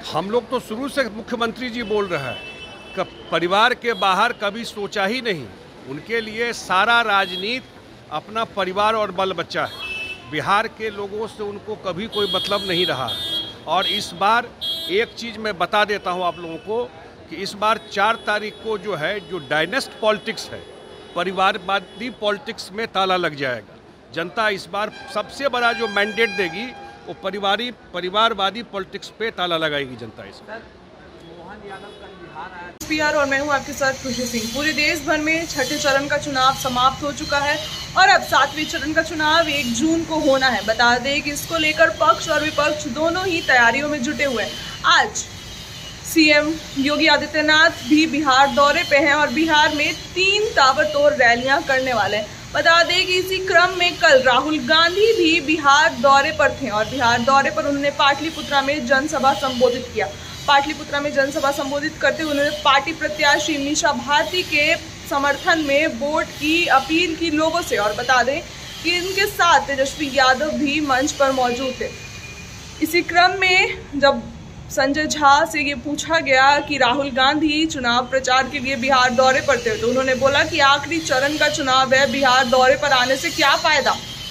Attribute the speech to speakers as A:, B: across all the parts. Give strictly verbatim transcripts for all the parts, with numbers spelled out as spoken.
A: हम लोग तो शुरू से मुख्यमंत्री जी बोल रहा है कि परिवार के बाहर कभी सोचा ही नहीं। उनके लिए सारा राजनीति अपना परिवार और बाल बच्चा है। बिहार के लोगों से उनको कभी कोई मतलब नहीं रहा। और इस बार एक चीज़ मैं बता देता हूं आप लोगों को कि इस बार चार तारीख को जो है जो डायनेस्ट पॉलिटिक्स है, परिवारवादी पॉलिटिक्स में ताला लग जाएगा। जनता इस बार सबसे बड़ा जो मैंडेट देगी वो परिवारी परिवारवादी पॉलिटिक्स पे ताला लगाएगी जनता। इस बार
B: मोहन यादव कल बिहार आया पीआर और मैं हूं आपके साथ खुशी सिंह। पूरे देश भर में छठे चरण का चुनाव समाप्त हो चुका है और अब सातवें चरण का चुनाव एक जून को होना है। बता दें कि इसको लेकर पक्ष और विपक्ष दोनों ही तैयारियों में जुटे हुए हैं। आज सीएम योगी आदित्यनाथ भी बिहार दौरे पे हैं और बिहार में तीन ताबड़तोड़ रैलियां करने वाले हैं। बता दें कि इसी क्रम में कल राहुल गांधी भी बिहार दौरे पर थे और बिहार दौरे पर उन्होंने पाटलिपुत्रा में जनसभा संबोधित किया। पाटलिपुत्रा में जनसभा संबोधित करते हुए उन्होंने पार्टी प्रत्याशी मीसा भारती के समर्थन में वोट की अपील की लोगों से। और बता दें कि इनके साथ तेजस्वी यादव भी मंच पर मौजूद थे। इसी क्रम में जब संजय झा से ये पूछा गया कि राहुल गांधी चुनाव प्रचार के लिए बिहार दौरे पर थे, तो उन्होंने बोला कि आखिरी चरण का चुनाव है, बिहार दौरे पर आने से क्या फायदा।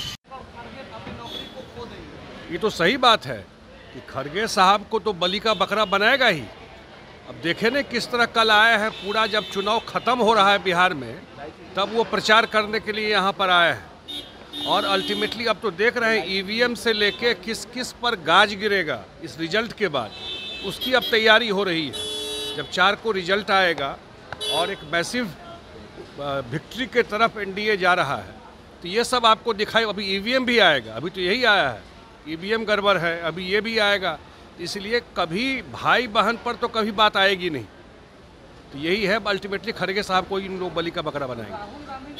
A: ये तो सही बात है कि खरगे साहब को तो बलि का बकरा बनाएगा ही। अब देखे न किस तरह कल आया है, पूरा जब चुनाव खत्म हो रहा है बिहार में तब वो प्रचार करने के लिए यहाँ पर आया है। और अल्टीमेटली अब तो देख रहे हैं ईवीएम से लेके किस किस पर गाज गिरेगा इस रिजल्ट के बाद, उसकी अब तैयारी हो रही है। जब चार को रिजल्ट आएगा और एक मैसिव विक्ट्री के तरफ एनडीए जा रहा है तो ये सब आपको दिखाई। अभी ईवीएम भी आएगा, अभी तो यही आया है, ईवीएम गड़बड़ है, अभी ये भी आएगा। इसलिए कभी भाई बहन पर तो कभी बात आएगी नहीं। तो यही है अल्टीमेटली खरगे साहब को इन लोग बलि का बकरा बनाएंगे।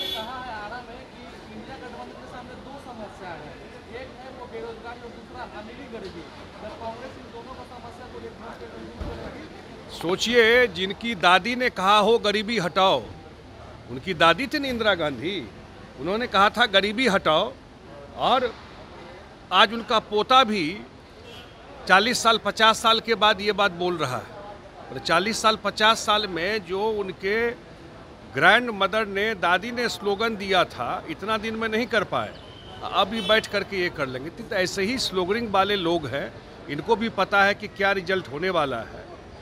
A: सोचिए, जिनकी दादी ने कहा हो गरीबी हटाओ, उनकी दादी थी इंदिरा गांधी, उन्होंने कहा था गरीबी हटाओ, और आज उनका पोता भी चालीस साल पचास साल के बाद ये बात बोल रहा है। और चालीस साल पचास साल में जो उनके ग्रैंड मदर ने दादी ने स्लोगन दिया था, इतना दिन में नहीं कर पाए, अभी बैठ करके ये कर लेंगे। तो ऐसे ही स्लोगनिंग वाले लोग हैं, इनको भी पता है कि क्या रिजल्ट होने वाला है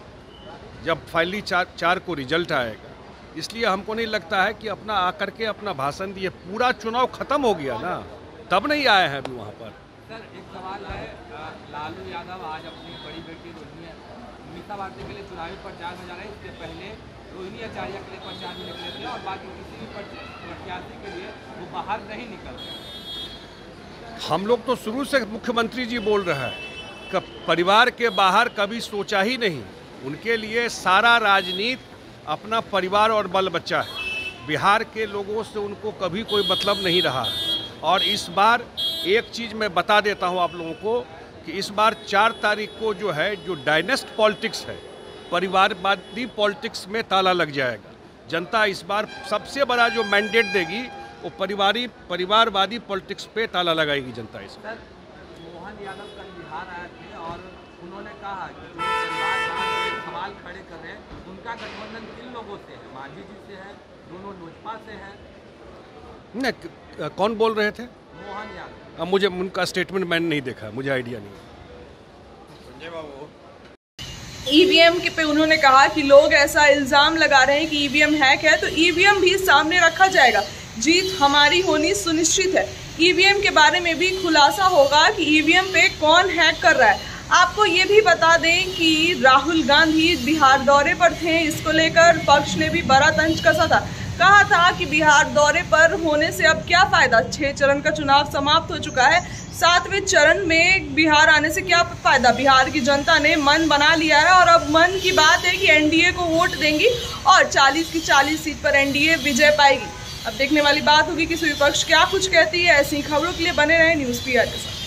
A: जब फाइनली चार चार को रिजल्ट आएगा। इसलिए हमको नहीं लगता है कि अपना आकर के अपना भाषण दिए, पूरा चुनाव खत्म हो गया ना, तब नहीं आए हैं अभी वहाँ पर।
C: सर एक सवाल है, लालू यादव आज अपनी बड़ी बेटी रोहिणी मीसा भारती के लिए चुनावी प्रचार में जा रहे हैं। इससे पहले रोहिणी आचार्य के लिए प्रचार में निकले थे और बाकी किसी भी प्रत्याशी के लिए वो बाहर नहीं निकल रहे।
A: हम लोग तो शुरू से मुख्यमंत्री जी बोल रहा है कि परिवार के बाहर कभी सोचा ही नहीं। उनके लिए सारा राजनीति अपना परिवार और बाल बच्चा है। बिहार के लोगों से उनको कभी कोई मतलब नहीं रहा। और इस बार एक चीज़ मैं बता देता हूं आप लोगों को कि इस बार चार तारीख को जो है जो डायनेस्ट पॉलिटिक्स है, परिवारवादी पॉलिटिक्स में ताला लग जाएगा। जनता इस बार सबसे बड़ा जो मैंडेट देगी वो परिवारी परिवारवादी पॉलिटिक्स पे ताला लगाएगी जनता। इस बार
C: मोहन यादव कल बिहार आए थे और उन्होंने कहा कि जो परिवार सवाल खड़े कर रहे हैं उनका गठबंधन किन लोगों से है, मांझी जी से है, दोनों लोजपा से है।
A: नहीं, कौन बोल रहे थे?
C: मोहन यादव।
A: अब मुझे उनका स्टेटमेंट मैंने नहीं देखा, मुझे आइडिया नहीं।
B: संजय बाबू ईवीएम के पे उन्होंने कहा कि लोग ऐसा इल्जाम लगा रहे हैं कि ईवीएम हैक है, तो ईवीएम भी सामने रखा जाएगा, जीत हमारी होनी सुनिश्चित है। ईवीएम के बारे में भी खुलासा होगा कि ईवीएम पे कौन हैक कर रहा है। आपको ये भी बता दें कि राहुल गांधी बिहार दौरे पर थे, इसको लेकर पक्ष ने भी बड़ा तंज कसा था। कहा था कि बिहार दौरे पर होने से अब क्या फायदा, छह चरण का चुनाव समाप्त हो चुका है, सातवें चरण में बिहार आने से क्या फायदा। बिहार की जनता ने मन बना लिया है और अब मन की बात है कि एनडीए को वोट देंगी और चालीस की चालीस सीट पर एनडीए विजय पाएगी। अब देखने वाली बात होगी कि विपक्ष क्या कुछ कहती है। ऐसी खबरों के लिए बने रहे न्यूज़ पीआर के साथ।